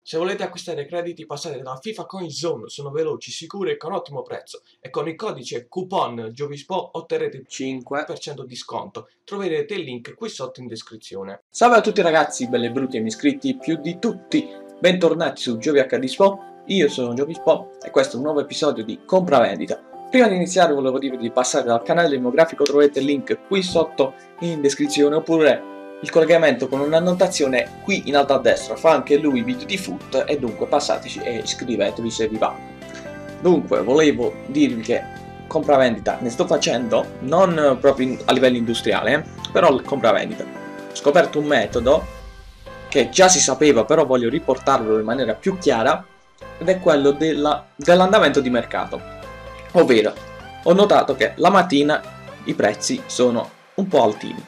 Se volete acquistare crediti passate da FIFA Coin Zone, sono veloci, sicuri e con ottimo prezzo e con il codice coupon Giovispo otterrete 5% di sconto. Troverete il link qui sotto in descrizione. Salve a tutti ragazzi, belli e brutti e miei iscritti più di tutti, bentornati su GioviHDSpo, io sono Giovispo e questo è un nuovo episodio di compravendita. Prima di iniziare volevo dirvi di passare dal canale del mio grafico, trovate il link qui sotto in descrizione oppure il collegamento con un'annotazione qui in alto a destra, fa anche lui video di foot e dunque passateci e iscrivetevi se vi va. Dunque volevo dirvi che compravendita ne sto facendo non proprio a livello industriale, però compravendita. Ho scoperto un metodo che già si sapeva, però voglio riportarlo in maniera più chiara, ed è quello dell'andamento di mercato. Ovvero, ho notato che la mattina i prezzi sono un po' altini.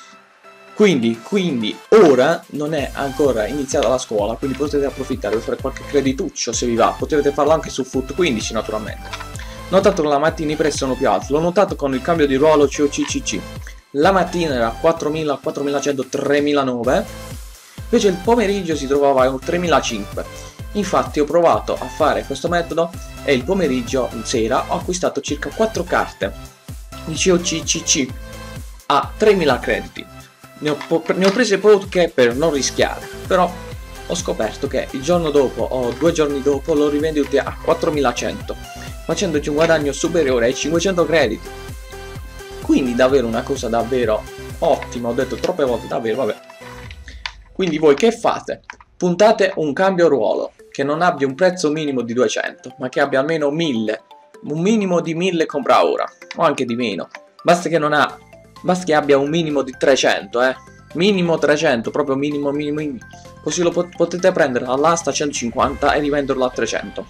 Quindi ora non è ancora iniziata la scuola, quindi potete approfittare per fare qualche credituccio se vi va. Potete farlo anche su Foot 15 naturalmente. Ho notato che la mattina i prezzi sono più alti, l'ho notato con il cambio di ruolo COCCC. La mattina era 4.000, 4.100, 3.009, invece il pomeriggio si trovava a 3.500. Infatti ho provato a fare questo metodo e il pomeriggio, in sera, ho acquistato circa 4 carte di COCCC a 3.000 crediti. Ne ho prese poche per non rischiare, però ho scoperto che il giorno dopo o 2 giorni dopo l'ho rivendute a 4.100, facendoci un guadagno superiore ai 500 crediti. Quindi davvero una cosa davvero ottima, ho detto troppe volte davvero, vabbè. Quindi voi che fate? Puntate un cambio ruolo che non abbia un prezzo minimo di 200, ma che abbia almeno 1000, un minimo di 1000 compra ora, o anche di meno, basta che abbia un minimo di 300, minimo 300, proprio minimo, così lo potete prendere all'asta a 150 e rivenderlo a 300.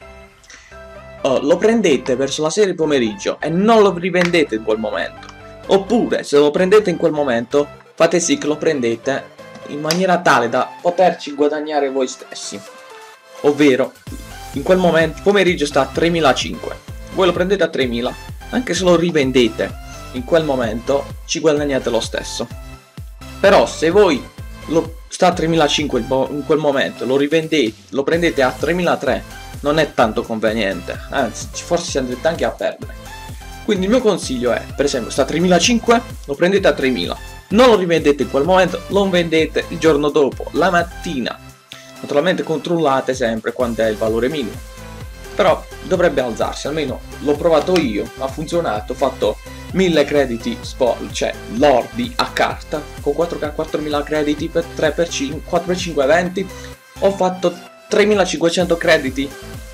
Lo prendete verso la sera e pomeriggio e non lo rivendete in quel momento, oppure se lo prendete in quel momento fate sì che lo prendete in maniera tale da poterci guadagnare voi stessi, ovvero in quel momento il pomeriggio sta a 3.500, voi lo prendete a 3.000, anche se lo rivendete in quel momento ci guadagnate lo stesso. Però se voi lo sta a 3.500 in quel momento, lo rivendete, lo prendete a 3.300, non è tanto conveniente, anzi forse si andrete anche a perdere. Quindi il mio consiglio è, per esempio, sta a 3.500, lo prendete a 3.000, non lo rivendete in quel momento, lo vendete il giorno dopo, la mattina. Naturalmente controllate sempre quanto è il valore minimo, però dovrebbe alzarsi, almeno l'ho provato io, ha funzionato, ho fatto 1000 crediti cioè lordi a carta con 4.000 crediti per 3x5, 4x5 20, ho fatto 3.500 crediti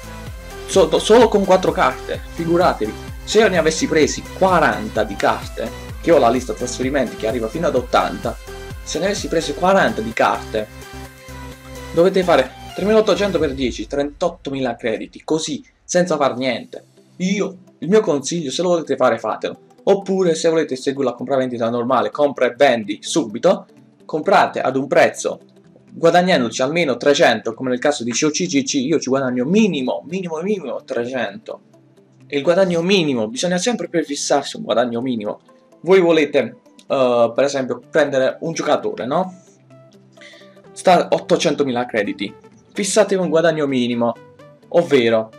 solo con 4 carte. Figuratevi, se io ne avessi presi 40 di carte, che ho la lista trasferimenti che arriva fino ad 80, se ne avessi prese 40 di carte dovete fare 3.800 per 10, 38.000 crediti, così senza far niente. Il mio consiglio, se lo volete fare fatelo. Oppure se volete seguire la compravendita normale, compra e vendi subito, comprate ad un prezzo guadagnandoci almeno 300, come nel caso di COCCC io ci guadagno minimo 300. E il guadagno minimo, bisogna sempre prefissarsi un guadagno minimo. Voi volete per esempio prendere un giocatore, no? Sta a 800.000 crediti, fissatevi un guadagno minimo, ovvero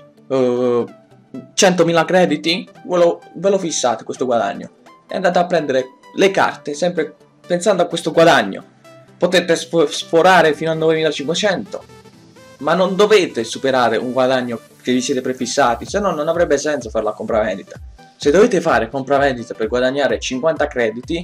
100.000 crediti, ve lo fissate questo guadagno e andate a prendere le carte sempre pensando a questo guadagno. Potete sforare fino a 9.500, ma non dovete superare un guadagno che vi siete prefissati, se no non avrebbe senso fare la compravendita. Se dovete fare compravendita per guadagnare 50 crediti,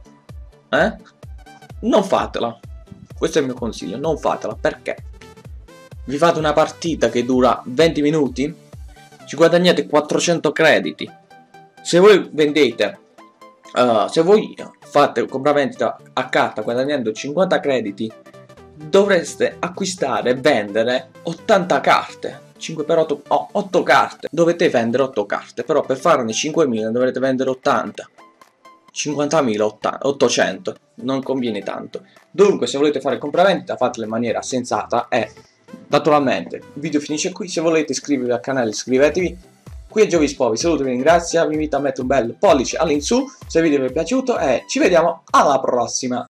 non fatela. Questo è il mio consiglio, non fatela. Perché? Vi fate una partita che dura 20 minuti, ci guadagnate 400 crediti. Se voi vendete, se voi fate compravendita a carta guadagnando 50 crediti, dovreste acquistare e vendere 80 carte, 5 per 8, 8 carte. Dovete vendere 8 carte, però per farne 5.000 dovrete vendere 80. 50.000, 800, non conviene tanto. Dunque se volete fare compravendita fatelo in maniera sensata e naturalmente il video finisce qui. Se volete iscrivervi al canale iscrivetevi. Qui è Giovispo, vi saluto, vi ringrazio, vi invito a mettere un bel pollice all'insù se il video vi è piaciuto e ci vediamo alla prossima.